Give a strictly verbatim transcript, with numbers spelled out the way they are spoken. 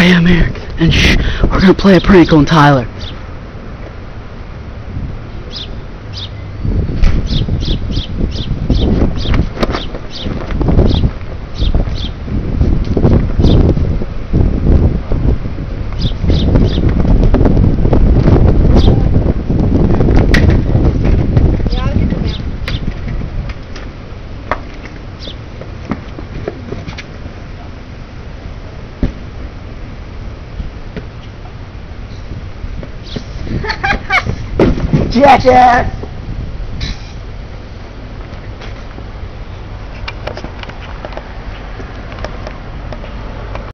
I am here, and shh, we're gonna play a prank on Tyler. Jackass!